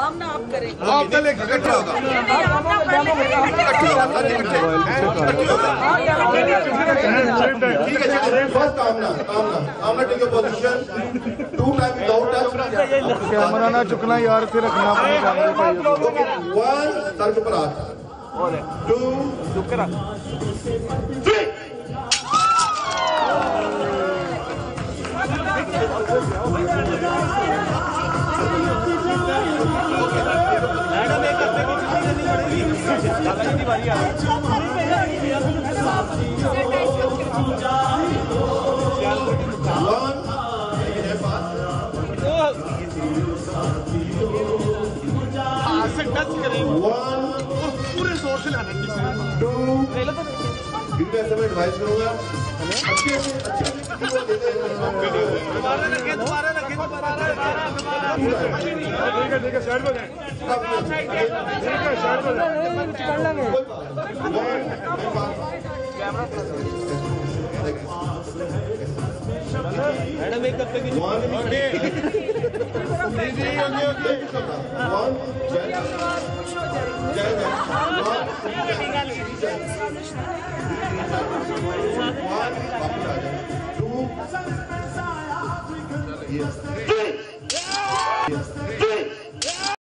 आमना आप करेंगे। आपका लेख इकट्ठा होगा। ठीक है, फर्स्ट आमना take your position, 2 time without touch. Camera ना चुकना यार, फिर रखना अपने कैमरे पे। 1 सर के ऊपर हाथ, 2 3। पूरे जोर से लाना। 2 ऐसे में एडवाइस करूंगा, अच्छे ठीक है साइड हो जाए, मैडम एक कब तक Yes.